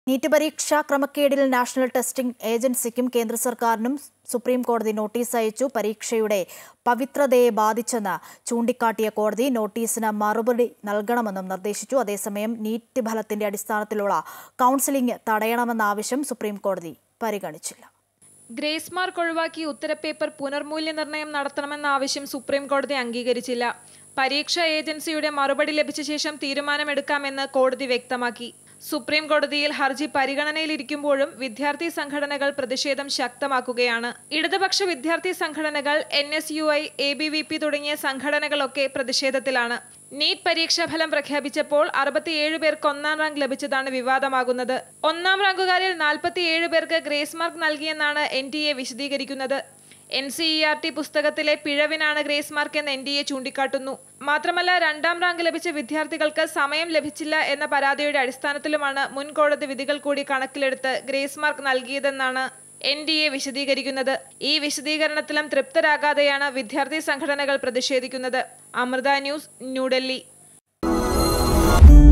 NEET പരീക്ഷാ ക്രമക്കേടിൽ national testing ഏജൻസിക്കും കേന്ദ്ര സർക്കാരിനും സുപ്രീം കോടതി നോട്ടീസ് അയച്ചു. പരീക്ഷയുടെ പവിത്രതയെ ബാധിച്ചെന്ന് ചൂണ്ടിക്കാട്ടിയ കോടതി നോട്ടീസിന് മറുപടി നൽകണമെന്നും നിർദ്ദേശിച്ചു. അതേസമയം നീറ്റ് ഫലത്തിന്റെ അടിസ്ഥാനത്തിലുള്ള കൌൺസിലിംഗ് തടയണമെന്ന ആവശ്യം സുപ്രീം കോടതി പരിഗണിച്ചില്ല. ഗ്രേസ് മാർക്ക് ഒഴിവാക്കി ഉത്തരപേപ്പർ പുനർമൂല്യനിർണ്ണയം നടത്തണമെന്ന ആവശ്യം സുപ്രീം കോടതി അംഗീകരിച്ചില്ല. പരീക്ഷാ ഏജൻസിയുടെ മറുപടി ലഭിച്ച ശേഷം തീരുമാനമെടുക്കാമെന്ന് കോടതി വ്യക്തമാക്കി. സുപ്രീം കോടതിയിൽ ഹർജി പരിഗണനയിലിരിക്കുമ്പോഴും വിദ്യാർത്ഥി സംഘടനകൾ പ്രതിഷേധം ശക്തമാക്കുകയാണ്. ഇടതുപക്ഷ വിദ്യാർത്ഥി സംഘടനകൾ, NSUI, ABVP തുടങ്ങിയ സംഘടനകളൊക്കെ പ്രതിഷേധത്തിലാണ്. നീറ്റ് പരീക്ഷാഫലം പ്രഖ്യാപിച്ചപ്പോൾ 67 പേർക്ക് 1ാം റാങ്ക് ലഭിച്ചതാണ് വിവാദമാകുന്നത്. 1ാം റാങ്കുകാരിൽ 47 പേർക്ക് ഗ്രേസ് മാർക്ക് നൽകിയെന്നാണ് NTA വിശദീകരിക്കുന്നത്. NCERT പുസ്തകത്തിലെ പിഴവിനാണ് ഗ്രേസ് മാർക്ക് എന്ന് NTA ചൂണ്ടിക്കാട്ടുന്നു. മാത്രമല്ല 2ാം റാങ്ക് ലഭിച്ച വിദ്യാർത്ഥികൾക്ക് സമയം ലഭിച്ചില്ല എന്ന പരാതിയുടെ അടിസ്ഥാനത്തിലുമാണ് മുൻ കോടതി വിധികൾ കൂടി കണക്കിലെടുത്ത് ഗ്രേസ് മാർക്ക് നൽകിയതെന്നാണ് NTA വിശദീകരിക്കുന്നത്. ഈ വിശദീകരണത്തിലും തൃപ്തരാകാതെയാണ് വിദ്യാർത്ഥി സംഘടനകൾ പ്രതിഷേധിക്കുന്നത്. അമൃത ന്യൂസ്, ന്യൂഡൽഹി.